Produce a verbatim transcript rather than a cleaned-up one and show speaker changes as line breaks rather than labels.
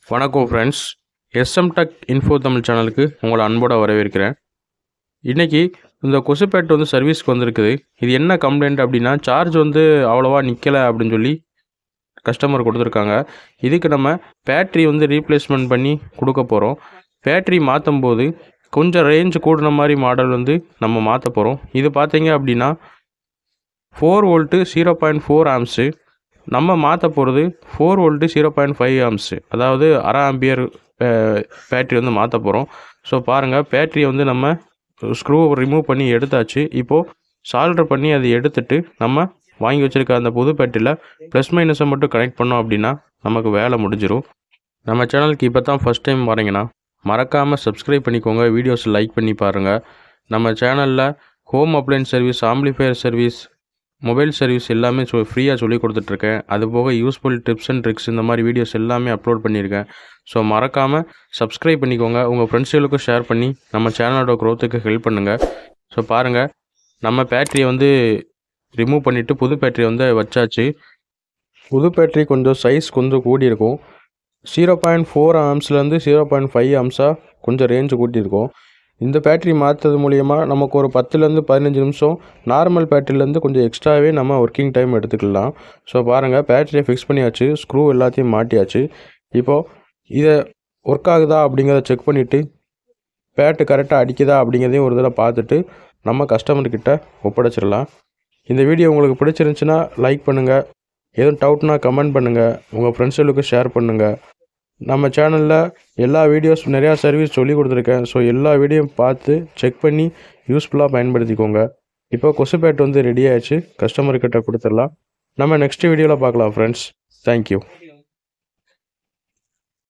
வணக்கம் friends, SM tech info Tamil சேனலுக்கு உங்களை அன்போடு வரவேற்கிறேன். இன்றைக்கி இந்த கொசுப்பேட் வந்து சர்வீஸ்க்கு வந்திருக்குது. இது என்ன கம்ப்ளைண்ட் அப்படின்னா, சார்ஜ் வந்து அவ்வளோவா நிற்கலை அப்படின்னு சொல்லி கஸ்டமர் கொடுத்துருக்காங்க. இதுக்கு நம்ம பேட்ரி வந்து ரீப்ளேஸ்மெண்ட் பண்ணி கொடுக்க போகிறோம். பேட்ரி மாற்றும் போது கொஞ்சம் ரேஞ்சு கூடின மாதிரி மாடல் வந்து நம்ம மாற்ற போகிறோம். இது பார்த்தீங்க அப்படின்னா four volt zero point four amps, நம்ம மாற்ற போகிறது four volt zero point five amps, அதாவது அரை ஆம்பியர் பேட்ரி வந்து மாற்ற போகிறோம். ஸோ பாருங்கள், பேட்ரியை வந்து நம்ம ஸ்க்ரூ ரிமூவ் பண்ணி எடுத்தாச்சு. இப்போது சால்டர் பண்ணி அதை எடுத்துட்டு நம்ம வாங்கி வச்சுருக்க அந்த புது பேட்டரியில் ப்ளஸ் மைனஸை மட்டும் கனெக்ட் பண்ணோம் அப்படின்னா நமக்கு வேலை முடிஞ்சிடும். நம்ம சேனலுக்கு இப்போ தான் ஃபஸ்ட் டைம் வரீங்கன்னா மறக்காமல் சப்ஸ்கிரைப் பண்ணிக்கோங்க, வீடியோஸ் லைக் பண்ணி பாருங்கள். நம்ம சேனலில் home appliance service, amplifier service, mobile service எல்லாமே சொ ஃப்ரீயாக சொல்லி கொடுத்துட்ருக்கேன். அதுபோக யூஸ்ஃபுல் டிப்ஸ் அண்ட் ட்ரிக்ஸ் இந்த மாதிரி வீடியோஸ் எல்லாமே அப்லோட் பண்ணியிருக்கேன். ஸோ மறக்காமல் சப்ஸ்கிரைப் பண்ணிக்கோங்க, உங்கள் ஃப்ரெண்ட்ஸுகளுக்கும் ஷேர் பண்ணி நம்ம சேனலோட க்ரோத்துக்கு ஹெல்ப் பண்ணுங்கள். ஸோ பாருங்கள், நம்ம பேட்டரியை வந்து ரிமூவ் பண்ணிவிட்டு புது பேட்டரி வந்து வச்சாச்சு. புது பேட்டரி கொஞ்சம் சைஸ் கொஞ்சம் கூடியிருக்கும். ஜீரோ பாயிண்ட் ஃபோர் ஆம்ஸ்லேருந்து ஜீரோ பாயிண்ட் ஃபைவ் ஆம்ஸாக கொஞ்சம் ரேஞ்சு கூட்டியிருக்கும். இந்த பேட்ரி மாற்றுறது மூலிமா நமக்கு ஒரு பத்துலேருந்து பதினஞ்சு நிமிஷம் நார்மல் பேட்டரியிலேருந்து கொஞ்சம் எக்ஸ்ட்ராவே நம்ம ஒர்க்கிங் டைம் எடுத்துக்கலாம். ஸோ பாருங்கள், பேட்டரியை ஃபிக்ஸ் பண்ணியாச்சு, ஸ்க்ரூ எல்லாத்தையும் மாட்டியாச்சு. இப்போது இதை ஒர்க் ஆகுதா அப்படிங்கிறத செக் பண்ணிவிட்டு பேட்டு கரெக்டாக அடிக்குதா அப்படிங்கிறதையும் ஒரு தடவை பார்த்துட்டு நம்ம கஸ்டமர்கிட்ட ஒப்படைச்சிடலாம். இந்த வீடியோ உங்களுக்கு பிடிச்சிருந்துச்சுன்னா லைக் பண்ணுங்கள், எதுவும் டவுட்னா கமெண்ட் பண்ணுங்கள், உங்கள் ஃப்ரெண்ட்ஸுகளுக்கு ஷேர் பண்ணுங்கள். நம்ம சேனலில் எல்லா வீடியோஸ் நிறையா சர்வீஸ் சொல்லி கொடுத்துருக்கேன். ஸோ எல்லா வீடியோவும் பார்த்து செக் பண்ணி யூஸ்ஃபுல்லாக பயன்படுத்திக்கோங்க. இப்போ கொசுப்பேட் வந்து ரெடி ஆகிடுச்சு, கஸ்டமர்கிட்ட கொடுத்துடலாம். நம்ம நெக்ஸ்ட் வீடியோவில் பார்க்கலாம் ஃப்ரெண்ட்ஸ். தேங்க்யூ.